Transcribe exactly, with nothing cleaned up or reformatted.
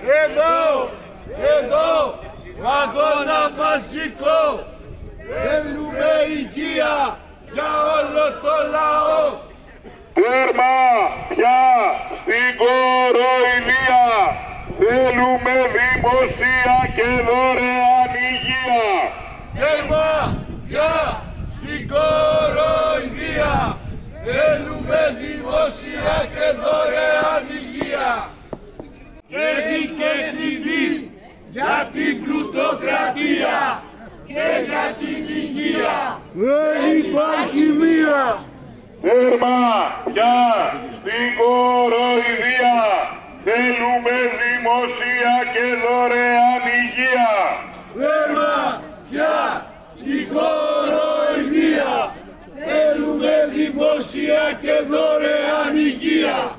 εδώ, εδώ, αγώνα μαζικό. Θέλουμε υγεία για όλο το λαό. Τέρμα πια στην κοροϊδία. Θέλουμε δημοσία και δωρεάν υγεία. Τέρμα πια στην κοροϊδία. Θέλουμε δημοσία και δωρεάν υγεία. Κέρδη και τριβή για την πλουτοκρατία και για την υγεία. Δεν υπάρχει μία. Τέρμα πια στην κοροϊδία. Θέλουμε δημοσία και δωρεάν υγεία. Τέρμα πια στην κοροϊδία. Θέλουμε δημοσία και δωρεάν υγεία.